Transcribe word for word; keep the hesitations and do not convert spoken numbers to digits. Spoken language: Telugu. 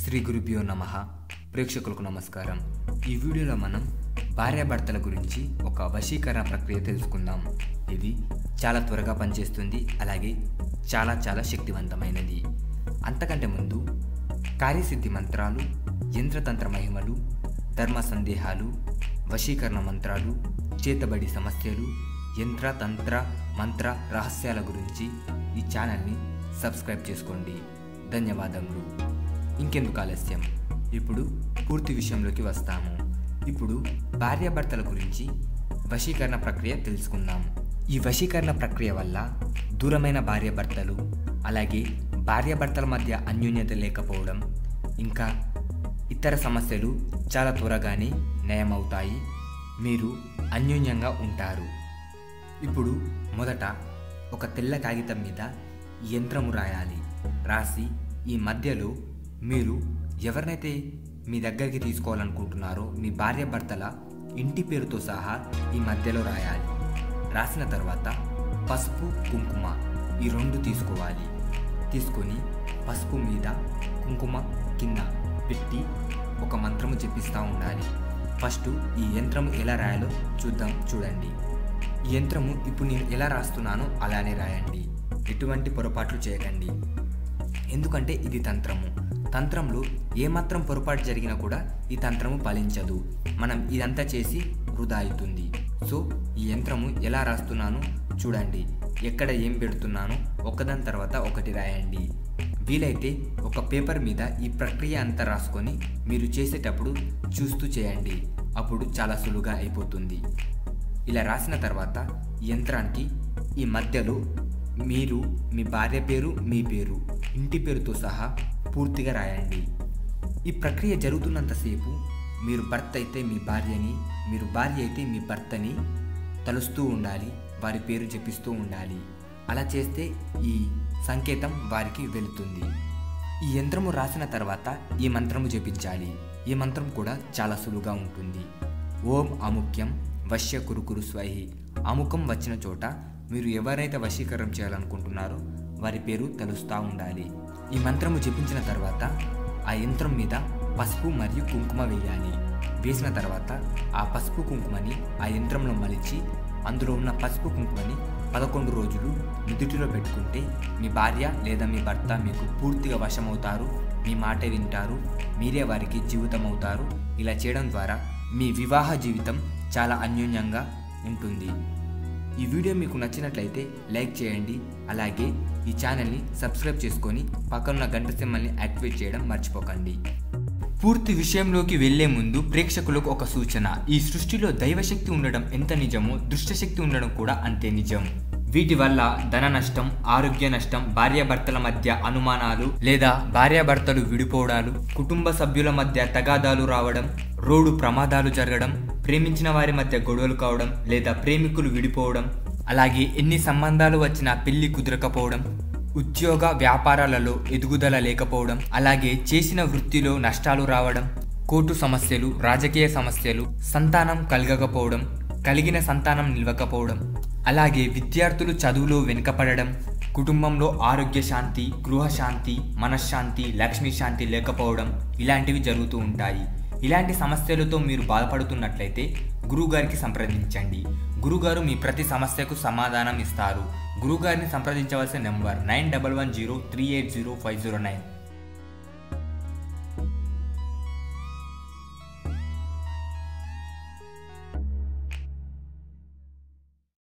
శ్రీ గురుభ్యో నమః. ప్రేక్షకులకు నమస్కారం. ఈ వీడియోలో మనం భార్యాభర్తల గురించి ఒక వశీకరణ ప్రక్రియ తెలుసుకుందాం. ఇది చాలా త్వరగా పనిచేస్తుంది, అలాగే చాలా చాలా శక్తివంతమైనది. అంతకంటే ముందు కార్యసిద్ధి మంత్రాలు, యంత్రతంత్ర మహిమలు, ధర్మ సందేహాలు, వశీకరణ మంత్రాలు, చేతబడి సమస్యలు, యంత్ర తంత్ర మంత్ర రహస్యాల గురించి ఈ ఛానల్ని సబ్స్క్రైబ్ చేసుకోండి. ధన్యవాదములు. ఇంకెందుకు ఆలస్యం, ఇప్పుడు పూర్తి విషయంలోకి వస్తాము. ఇప్పుడు భార్యాభర్తల గురించి వశీకరణ ప్రక్రియ తెలుసుకుందాం. ఈ వశీకరణ ప్రక్రియ వల్ల దూరమైన భార్యాభర్తలు, అలాగే భార్యాభర్తల మధ్య అన్యోన్యత లేకపోవడం, ఇంకా ఇతర సమస్యలు చాలా త్వరగానే నయమవుతాయి. మీరు అన్యోన్యంగా ఉంటారు. ఇప్పుడు మొదట ఒక తెల్ల కాగితం మీద యంత్రము రాయాలి. రాసి ఈ మధ్యలో మీరు ఎవరినైతే మీ దగ్గరికి తీసుకోవాలనుకుంటున్నారో మీ భార్యాభర్తల ఇంటి పేరుతో సహా ఈ మధ్యలో రాయాలి. రాసిన తర్వాత పసుపు, కుంకుమ ఈ రెండు తీసుకోవాలి. తీసుకొని పసుపు మీద కుంకుమ కింద పెట్టి ఒక మంత్రము జపిస్తూ ఉండాలి. ఫస్ట్ ఈ యంత్రము ఎలా రాయాలో చూద్దాం. చూడండి, ఈ యంత్రము ఇప్పుడు నేను ఎలా రాస్తున్నానో అలానే రాయండి. ఎటువంటి పొరపాట్లు చేయకండి, ఎందుకంటే ఇది తంత్రము. తంత్రంలో ఏమాత్రం పొరపాటు జరిగినా కూడా ఈ తంత్రము ఫలించదు. మనం ఇదంతా చేసి వృధా అవుతుంది. సో ఈ యంత్రము ఎలా రాస్తున్నానో చూడండి. ఎక్కడ ఏం పెడుతున్నానో ఒకదాని తర్వాత ఒకటి రాయండి. వీలైతే ఒక పేపర్ మీద ఈ ప్రక్రియ అంతా రాసుకొని మీరు చేసేటప్పుడు చూస్తూ చేయండి. అప్పుడు చాలా సులువుగా అయిపోతుంది. ఇలా రాసిన తర్వాత యంత్రానికి ఈ మధ్యలో మీరు మీ భార్య పేరు, మీ పేరు, ఇంటి పేరుతో సహా పూర్తిగా రాయండి. ఈ ప్రక్రియ జరుగుతున్నంతసేపు మీరు భర్త అయితే మీ భార్యని, మీరు భార్య అయితే మీ భర్తని తలుస్తూ ఉండాలి, వారి పేరు జపిస్తూ ఉండాలి. అలా చేస్తే ఈ సంకేతం వారికి వెళుతుంది. ఈ యంత్రము రాసిన తర్వాత ఈ మంత్రము జపించాలి. ఈ మంత్రం కూడా చాలా సులువుగా ఉంటుంది. ఓం అముఖ్యం వశ్య కురుకురు స్వహి. అముఖం వచ్చిన చోట మీరు ఎవరైతే వశీకరణం చేయాలనుకుంటున్నారో వారి పేరు తలుస్తూ ఉండాలి. ఈ మంత్రము జపించిన తర్వాత ఆ యంత్రం మీద పసుపు మరియు కుంకుమ వేయాలి. వేసిన తర్వాత ఆ పసుపు కుంకుమని ఆ యంత్రంలో మలిచి అందులో ఉన్న పసుపు కుంకుమని పదకొండు రోజులు నుదుటిలో పెట్టుకుంటే మీ భార్య లేదా మీ భర్త మీకు పూర్తిగా వశమవుతారు. మీ మాట వింటారు, మీరే వారికి జీవితం అవుతారు. ఇలా చేయడం ద్వారా మీ వివాహ జీవితం చాలా అన్యోన్యంగా ఉంటుంది. ఈ వీడియో మీకు నచ్చినట్లయితే లైక్ చేయండి, అలాగే ఈ ఛానల్ని సబ్స్క్రైబ్ చేసుకొని పక్కనున్న గంట సింబల్ని యాక్టివేట్ చేయడం మర్చిపోకండి. పూర్తి విషయంలోకి వెళ్లే ముందు ప్రేక్షకులకు ఒక సూచన. ఈ సృష్టిలో దైవశక్తి ఉండడం ఎంత నిజమో దుష్టశక్తి ఉండడం కూడా అంతే నిజం. వీటి వల్ల ధన నష్టం, ఆరోగ్య నష్టం, భార్యాభర్తల మధ్య అనుమానాలు లేదా భార్యాభర్తలు విడిపోవడాలు, కుటుంబ సభ్యుల మధ్య తగాదాలు రావడం, రోడ్డు ప్రమాదాలు జరగడం, ప్రేమించిన వారి మధ్య గొడవలు కావడం లేదా ప్రేమికులు విడిపోవడం, అలాగే ఎన్ని సంబంధాలు వచ్చినా పెళ్లి కుదరకపోవడం, ఉద్యోగ వ్యాపారాలలో ఎదుగుదల లేకపోవడం, అలాగే చేసిన వృత్తిలో నష్టాలు రావడం, కోర్టు సమస్యలు, రాజకీయ సమస్యలు, సంతానం కలగకపోవడం, కలిగిన సంతానం నిలవకపోవడం, అలాగే విద్యార్థులు చదువులో వెనుకపడడం, కుటుంబంలో ఆరోగ్య శాంతి, గృహశాంతి, మనశ్శాంతి, లక్ష్మీ శాంతి లేకపోవడం ఇలాంటివి జరుగుతూ ఉంటాయి. ఇలాంటి సమస్యలతో మీరు బాధపడుతున్నట్లయితే గురువుగారికి సంప్రదించండి. గురుగారు మీ ప్రతి సమస్యకు సమాధానం ఇస్తారు. గురుగారిని సంప్రదించవలసిన number nine double one zero three eight zero five zero nine.